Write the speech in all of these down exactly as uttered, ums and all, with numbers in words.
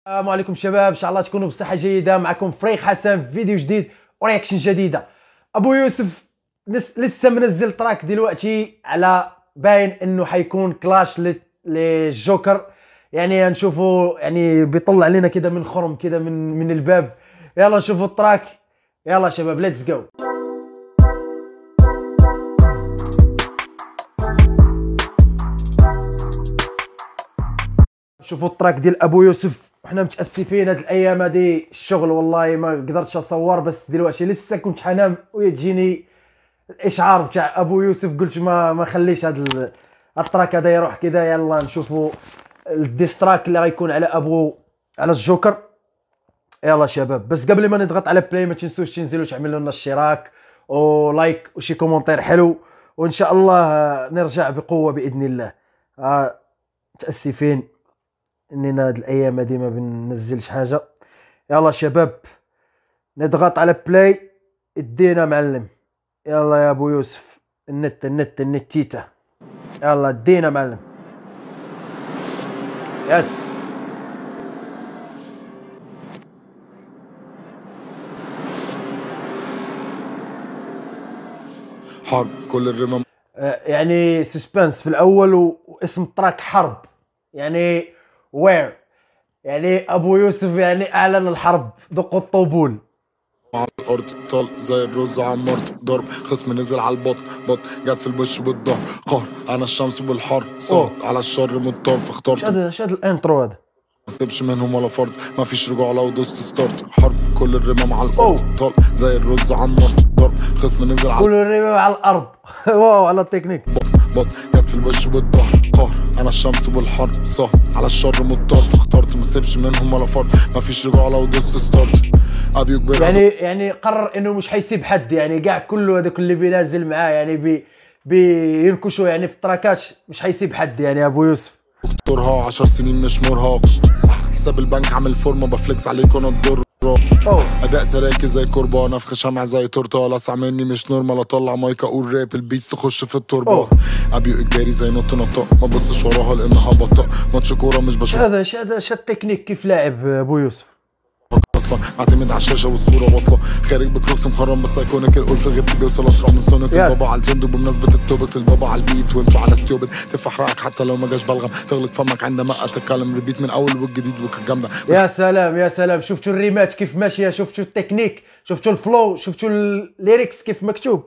السلام عليكم شباب، ان شاء الله تكونوا بصحه جيده. معكم فريق حسن في فيديو جديد ورياكشن جديده. ابو يوسف لسه منزل تراك دلوقتي على باين انه حيكون كلاش للجوكر، يعني نشوفوا يعني بيطلع لنا كده من خرم كده من من الباب. يلا نشوفوا التراك، يلا شباب ليتس جو. شوفوا التراك ديال ابو يوسف، احنا متاسفين هاد الايام هادي الشغل والله ما قدرتش اصور، بس دلوقتي لسه كنت حنام ويجيني الاشعار بتاع ابو يوسف، قلت ما ما خليش هاد التراك هذا يروح كذا. يلا نشوفوا الديستراك اللي غيكون على ابو على الجوكر. يلا شباب، بس قبل ما نضغط على بلاي ما تنسوش تنزلوا تعملوا لنا اشتراك ولايك وشي كومنتير حلو، وان شاء الله نرجع بقوه باذن الله. آه متاسفين اننا هاد الايام هادي ما بننزلش حاجه. يلا شباب نضغط على بلاي، ادينا معلم. يلا يا ابو يوسف، النت النت النت تيتا، يلا ادينا معلم. يس حرب كل الرمم. آه يعني سسبنس في الاول، واسم التراك حرب، يعني وير، يعني ابو يوسف يعني اعلن الحرب. دقوا الطبول على الارض طال زي الرز عمرت ضرب، خصم نزل على البطن بط جت في الوش بالظهر قهر، انا الشمس بالحر صوت على الشر متطرف اخترت. هذا شاد الانترو هذا، ما سيبش منهم ولا فرد، ما فيش رجوع لو دوست ستارت. حرب كل الرمم على الارض طال زي الرز عمرت ضرب، خصم نزل على كل الرمم على الارض. واو على التكنيك. بط جت في الوش بالظهر قهر، انا الشمس بالحر صهر على الشر متطرف اخترت. ما سيبش منهم ولا فرد، ما فيش رجوع لو دوست ستارت. ابي كبير يعني يعني قرر انه مش حيسيب حد، يعني كاع كله هذاك اللي بينازل معاه يعني بي بينكشوا يعني في التراكات، مش حيسيب حد يعني ابو يوسف. دكتورها عشر سنين مش مرهق، حساب البنك عامل فورمه بفليكس عليك وانا الدور. اداء سراكي زي كربان، افخ شمع زي تورته، لسع مني مش نورمال، اطلع مايك اقول راب البيتس تخش في التربه. ابي اجباري زي نط نطه، ما بصش وراها لانها بطأ، ماتش كوره مش بشوف. هذا هذا شاد تكنيك كيف لاعب ابو يوسف اصلا، اعتمد على الشاشه والصوره واصله، خارج بكروكس مخرم بس ايكونيك، القول في غيبتي بيوصل اسرع من سونيك. البابا على الترند وبمناسبه التوبك، البابا على البيت وانتوا على ستيوبد، تفح رايك حتى لو ما جاش بلغم، تغلق فمك عندما اتكلم، ريبيت من اول والجديد وكانت جامده. يا سلام يا سلام، شفتوا الريمات كيف ماشيه، شفتوا التكنيك، شفتوا الفلو، شفتوا الليركس كيف مكتوب.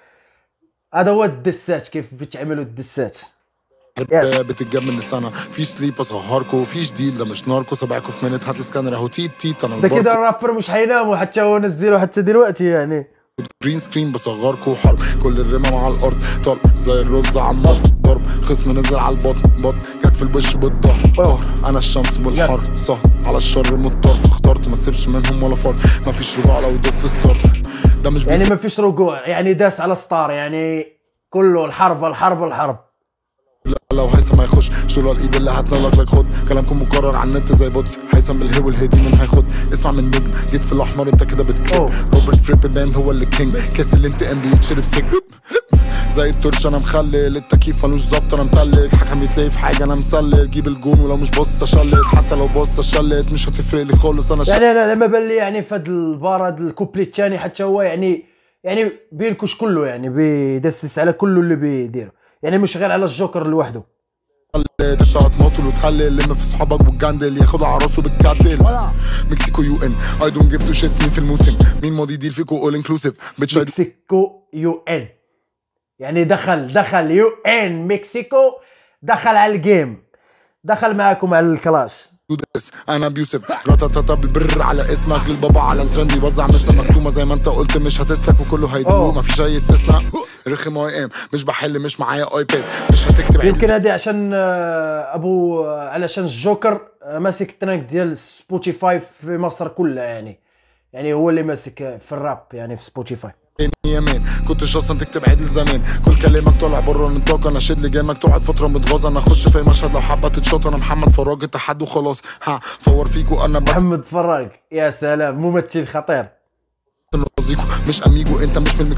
هذا هو الدسات، كيف بتعملوا الدسات. بتتجاب من السنه في سليب اسهركو، في جديد ده مش ناركو، سبعكو في منت هات السكانر اهو تيت تيت. انا ده كده الرابر مش هيناموا حتى هو نزله حتى دلوقتي يعني. جرين سكرين بصغركو، حرب كل الرمم على الارض طال زي الرز عمرت ضرب، خصم نزل على البطن بط جت في الوش بالظهر قهر، انا الشمس بالحر صهر على الشر متطرف اخترت. ما سيبش منهم ولا فرد، ما فيش رجوع لو دوست ستارت. ده مش يعني ما فيش رجوع، يعني داس على ستار، يعني كله الحرب الحرب الحرب. لو هيثم هيخش شو الايد اللي هتنلق لك، خد كلامكم مكرر على النت زي بوتس، هيثم بالهي والهدي من هيخد. اسمع من نجم جيت في الاحمر انت كده بتكلم، روبرت فريب باند هو اللي كينج، كاس الانتقام بيتشرب سجن زي الترش. انا مخلل التكييف ملوش ظبط، انا متلج حكم يتلاقي في حاجه انا مسلل، جيب الجون ولو مش باصص اشلت، حتى لو باصص اشلت مش هتفرق لي خالص. انا يعني انا لما بان لي يعني في هذا البار هذا الكوبلي الثاني حتى هو يعني يعني بينكش كله، يعني بيدسس على كله اللي بيديره، يعني مش غير على الجوكر لوحده. تبقى تماطل وتخلي لما في صحابك والجندل ياخد على راسه بالكاتل. مكسيكو يو ان اي دونت جيف تو شيتس، مين في الموسم مين ماضي ديل فيكو اول انكلوسيف. مكسيكو يو ان يعني دخل دخل يو ان مكسيكو، دخل على الجيم، دخل معاكم على الكلاش. انا بيوسف رتاتata بالبر على اسمك، للبابا على الترند يوزع مثل مكتومه زي ما انت قلت، مش هتسلك وكله هيدوق، ما فيش اي استثناء. رخم اي ام مش بحل مش معايا ايباد، مش هتكتب. يمكن هذه عشان ابو علشان الجوكر ماسك الترند ديال سبوتيفاي في مصر كلها، يعني يعني هو اللي ماسك في الراب يعني في سبوتيفاي. يمين كنتش اصلا تكتب عدل زمان، كل كلامك طالع بره النطاق، انا شد لي جامك تقعد فتره متغاظه، انا اخش في مشهد لو حابه تتشاط. انا محمد فراج اتحد وخلاص، ها فور فيكو انا بس. محمد فراج يا سلام، ممثل خطير. مش اميجو انت مش من المكسيكو،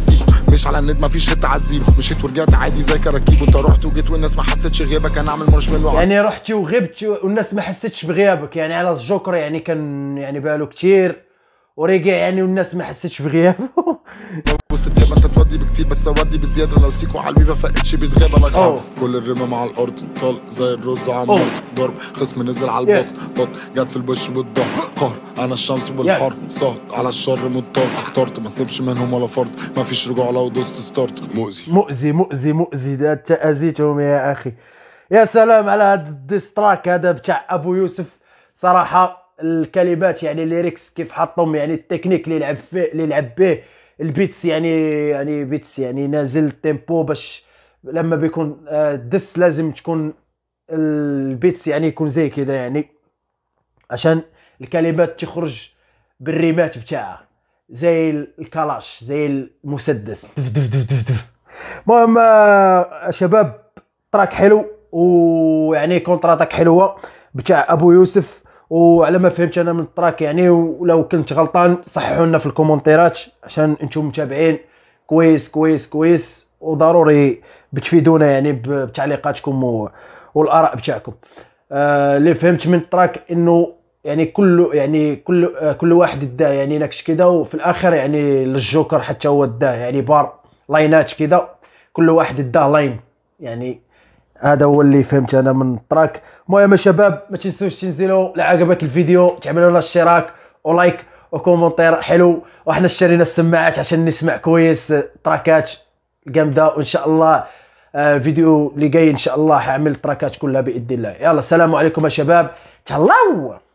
مش على النت مفيش هت عالزيرو، مشيت ورجعت عادي زي كراكيب، وانت رحت وجيت والناس ما حستش غيابك، انا اعمل مارشميلو. يعني رحتي وغبت والناس ما حستش بغيابك، يعني على الجوكر يعني كان يعني بالو كتير ورجع يعني والناس ما حستش بغيابه. وسط التياب انت تودي بكتير بس اودي بزياده، لو سيكو على الفيفا فقتش بيتغابى لك حرب. كل الرمى مع الارض طال زي الرز عمرت ضرب، خصم نزل على البط بط جت في البش بالضهر قهر، انا الشمس بالحر صهد على الشر منطاف، اخترت ما سيبش منهم ولا فرد، ما فيش رجوع لو دوست ستارت. مؤذي مؤذي مؤذي مؤذي ده تأذيتهم يا اخي. يا سلام على هذا الديستراك هذا بتاع ابو يوسف صراحه، الكلمات يعني الليركس كيف حطهم، يعني التكنيك اللي لعب فيه اللي لعب به، البيتس يعني يعني بيتس يعني نازل التيمبو، باش لما بيكون دس لازم تكون البيتس يعني يكون زي كذا، يعني عشان الكلمات تخرج بالريمات بتاعها زي الكلاش زي المسدس دف دف دف دف دف. المهم شباب تراك حلو، ويعني كونتراتاك حلوه بتاع ابو يوسف، وعلى ما فهمت انا من التراك يعني، ولو كنت غلطان صححوا لنا في الكومنتيرات عشان انتم متابعين كويس كويس كويس، وضروري بتفيدونا يعني بتعليقاتكم والاراء بتاعكم. آه اللي فهمت من التراك انه يعني كل يعني كل آه كل واحد دا يعني نكش كده، وفي الاخر يعني للجوكر حتى هو دا يعني بار لاينات كده، كل واحد دا لاين يعني. هذا هو اللي فهمت انا من التراك. المهم يا شباب ما تنسوش تنزلوا، لا عجبك الفيديو تعملوا لنا اشتراك ولايك وكومنتير حلو، واحنا اشترينا السماعات عشان نسمع كويس تراكات جامده، وان شاء الله الفيديو اللي جاي ان شاء الله حاعمل تراكات كلها باذن الله. يلا السلام عليكم يا شباب، تهلاو.